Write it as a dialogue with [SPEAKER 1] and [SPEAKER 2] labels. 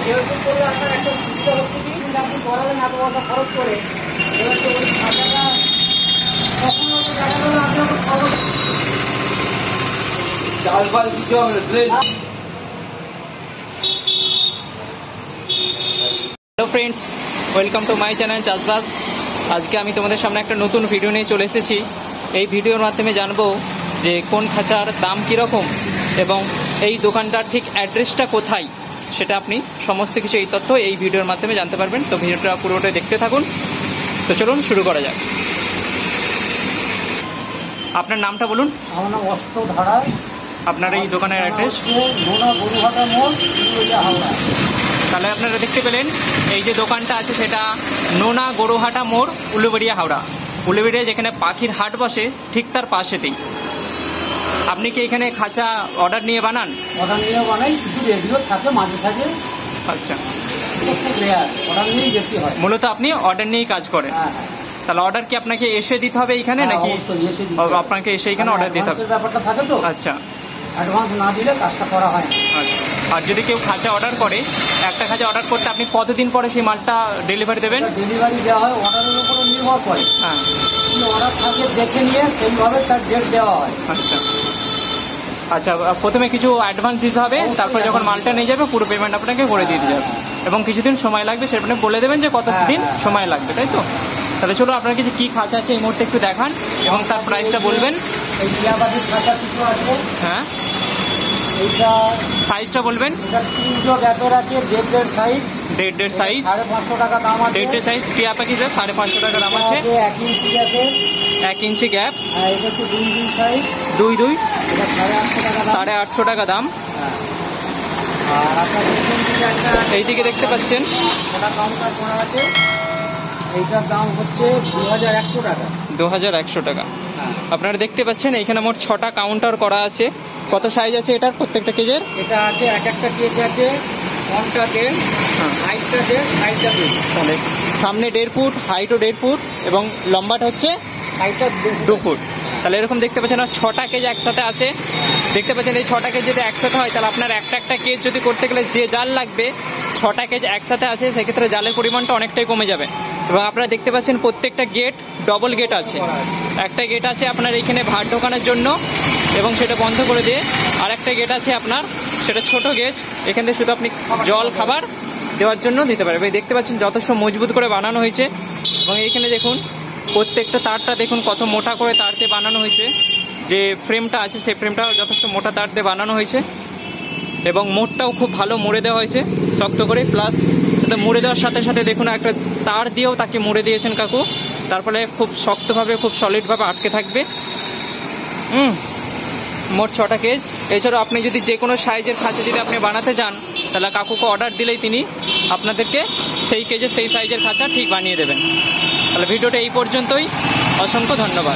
[SPEAKER 1] এরকম করলে আপনার একটা সুবিধা হচ্ছে কি, আপনি করালেন এত টাকা খরচ করে, এবার তো ওই খাঁচাটা কখনো তো দেখা গেল আপনি খরচ
[SPEAKER 2] চাল ফাল কিছু হবে না।
[SPEAKER 3] Hello friends, welcome to my channel চাষবাস। আজকে আমি তোমাদের সামনে একটা নতুন ভিডিও নিয়ে চলে এসেছি। এই ভিডিওর মাধ্যমে জানবো যে কোন খাঁচার দাম কীরকম এবং এই দোকানটার ঠিক অ্যাড্রেসটা কোথায়, সেটা আপনি সমস্ত কিছু এই তথ্য এই ভিডিওর মাধ্যমে জানতে পারবেন। তো ভিডিওটা পুরোটাই দেখতে থাকুন। তো চলুন শুরু করা যাক। আপনার নামটা বলুন।
[SPEAKER 1] আমার নাম অষ্টধারা।
[SPEAKER 3] আপনার এই দোকানের অ্যাড্রেস
[SPEAKER 1] নোনা গরুহাটা মোড়, হাওড়া।
[SPEAKER 3] তাহলে আপনারা দেখতে পেলেন এই যে দোকানটা আছে সেটা নোনা গরুহাটা মোড়, উলুবেড়িয়া, হাওড়া। উলুবেড়িয়া যেখানে পাখির হাট বসে ঠিক তার পাশেতেই। আপনি কি এখানে খাঁচা অর্ডার নিয়ে বানান?
[SPEAKER 1] অর্ডার নিয়ে বানাই, কিছু রেডিও থাকে মাঝে সাঝে।
[SPEAKER 3] আচ্ছা,
[SPEAKER 1] খুব রেয়ার, অর্ডার নিয়েই বেশি হয়।
[SPEAKER 3] মূলত আপনি অর্ডার নিয়েই কাজ করেন।
[SPEAKER 1] হ্যাঁ।
[SPEAKER 3] তাহলে অর্ডার কি আপনাকে এসে দিতে হবে এখানে নাকি আপনাকে এসে এখানে অর্ডার দিতে হবে?
[SPEAKER 1] ব্যাপারটা থাকে তো।
[SPEAKER 3] আচ্ছা,
[SPEAKER 1] অ্যাডভান্স না দিলে কাজটা করা হয় না।
[SPEAKER 3] আচ্ছা। আর যদি কেউ খাঁচা অর্ডার করে, একটা খাঁচা অর্ডার করতে আপনি কতদিন পরে সেই মালটা ডেলিভারি দেবেন?
[SPEAKER 1] ডেলিভারি দেওয়া হয় অর্ডারের উপরে নির্ভর করে।
[SPEAKER 3] হ্যাঁ,
[SPEAKER 1] অর্ডার থাকে দেখে নিয়ে সেইভাবে তার ডেট দেওয়া হয়।
[SPEAKER 3] আচ্ছা আচ্ছা। প্রথমে কিছু অ্যাডভান্স দিতে হবে, তারপরে যখন মালটা নিয়ে যাবে পুরো পেমেন্ট আপনাকে করে দিয়ে যাবে এবং কিছুদিন সময় লাগবে, সেটা আপনি বলে দেবেন যে কতদিন সময় লাগবে, তাই তো? তাহলে চলো আপনার কাছে কী খাঁচা আছে এই মুহূর্তে একটু দেখান এবং তার প্রাইসটা বলবেন।
[SPEAKER 1] এই টিয়াবাজির খাঁচা কিছু আছে।
[SPEAKER 3] হ্যাঁ,
[SPEAKER 1] এইটা
[SPEAKER 3] সাইজটা বলবেন।
[SPEAKER 1] এটা 300 গ্যাপের আছে, ডেড সাইজ।
[SPEAKER 3] ডেড সাইজ
[SPEAKER 1] 550 টাকা দাম আছে।
[SPEAKER 3] ডেড সাইজ টিয়া পাখিতে 550 টাকা দাম আছে।
[SPEAKER 1] 1 ইঞ্চি আছে,
[SPEAKER 3] 1 ইঞ্চি গ্যাপ।
[SPEAKER 1] হ্যাঁ এটা একটু 2 সাইজ।
[SPEAKER 3] 2
[SPEAKER 1] এটা 850 টাকা দাম।
[SPEAKER 3] 850 টাকা দাম।
[SPEAKER 1] হ্যাঁ। আর আপনার
[SPEAKER 3] এইদিকে দেখতে পাচ্ছেন
[SPEAKER 1] ওটা কাউন্টার করা আছে, এইটার দাম হচ্ছে 2100 টাকা।
[SPEAKER 3] 2100 টাকা।
[SPEAKER 1] হ্যাঁ।
[SPEAKER 3] আপনারা দেখতে পাচ্ছেন এইখানে মোট 6টা কাউন্টার করা আছে। কত সাইজ আছে এটার প্রত্যেকটা কেজের?
[SPEAKER 1] এটা আছে এক একটা কেজ আছে, ফ্রন্টটা 1.5, হাইটটা 1.5, সাইডটা 2।
[SPEAKER 3] তাহলে সামনে 1.5 ফুট, হাইটও 1.5 ফুট এবং লম্বাটা হচ্ছে
[SPEAKER 1] সাইডটা
[SPEAKER 3] 2 ফুট। তাহলে এরকম দেখতে পাচ্ছেন 6টা কেজ একসাথে আছে। দেখতে পাচ্ছেন এই 6টা কেজ যদি একসাথে হয় তাহলে আপনার একটা কেজ যদি করতে গেলে যে জাল লাগবে, 6টা কেজ একসাথে আছে, সেক্ষেত্রে জালের পরিমাণটা অনেকটাই কমে যাবে। এবং আপনারা দেখতে পাচ্ছেন প্রত্যেকটা গেট ডবল গেট আছে। একটা গেট আছে আপনার এইখানে ভাত ঢোকানোর জন্য এবং সেটা বন্ধ করে দিয়ে, আর একটা গেট আছে আপনার, সেটা ছোট গেট, এখান থেকে শুধু আপনি জল খাবার দেওয়ার জন্য দিতে পারবেন। দেখতে পাচ্ছেন যথেষ্ট মজবুত করে বানানো হয়েছে এবং এইখানে দেখুন প্রত্যেকটা তারটা দেখুন কত মোটা করে তার দিয়ে বানানো হয়েছে। যে ফ্রেমটা আছে সেই ফ্রেমটা যথেষ্ট মোটা তার দিয়ে বানানো হয়েছে এবং মোড়টাও খুব ভালো মুড়ে দেওয়া হয়েছে শক্ত করে। প্লাস সেটা মুড়ে দেওয়ার সাথে সাথে দেখুন একটা তার দিয়েও তাকে মুড়ে দিয়েছেন কাকু, তার ফলে খুব শক্তভাবে খুব সলিডভাবে আটকে থাকবে। মোট 6টা কেজ। এছাড়াও আপনি যদি যে কোনো সাইজের খাঁচা যদি আপনি বানাতে চান তাহলে কাকুকে অর্ডার দিলেই তিনি আপনাদেরকে সেই কেজে সেই সাইজের খাঁচা ঠিক বানিয়ে দেবেন। তাহলে ভিডিওটা এই পর্যন্তই। অসংখ্য ধন্যবাদ।